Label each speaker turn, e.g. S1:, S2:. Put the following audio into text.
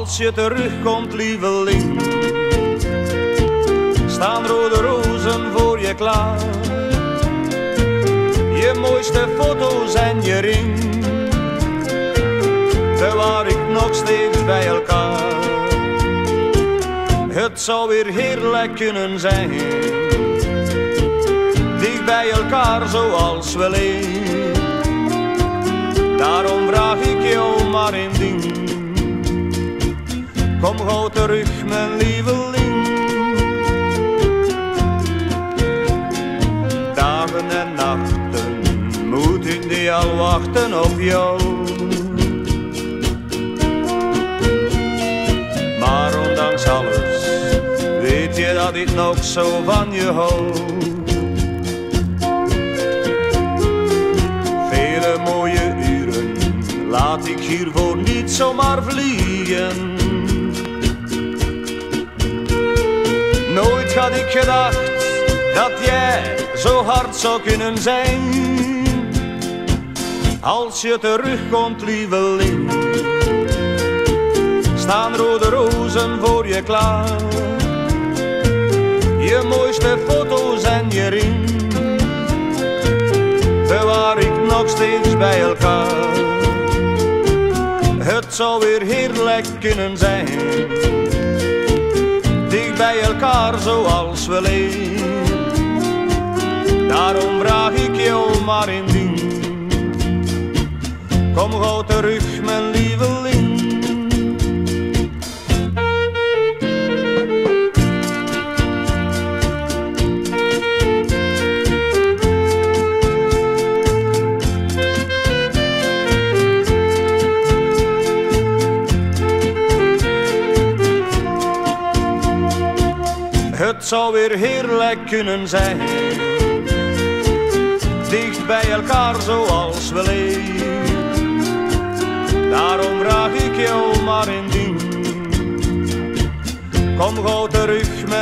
S1: Als je terugkomt, lieveling, staan rode rozen voor je klaar. Je mooiste foto's en je ring bewaar ik nog steeds bij elkaar. Het zou weer heerlijk kunnen zijn, dicht bij elkaar zoals we leven. Daarom vraag ik jou maar één ding, kom gauw terug mijn lieveling. Dagen en nachten moet ik die al wachten op jou. Maar ondanks alles weet je dat ik nog zo van je hou. Vele mooie uren laat ik hiervoor niet zomaar vliegen. Nooit had ik gedacht dat jij zo hard zou kunnen zijn. Als je terugkomt, lieveling, staan rode rozen voor je klaar. Je mooiste foto's en je ring bewaar ik nog steeds bij elkaar. Het zou weer heerlijk kunnen zijn, dicht bij elkaar zoals we leven. Daarom vraag ik jou maar één ding, kom gauw terug mijn lieveling. Het zou weer heerlijk kunnen zijn, dicht bij elkaar zoals we leven. Daarom vraag ik jou maar één ding, kom gauw terug met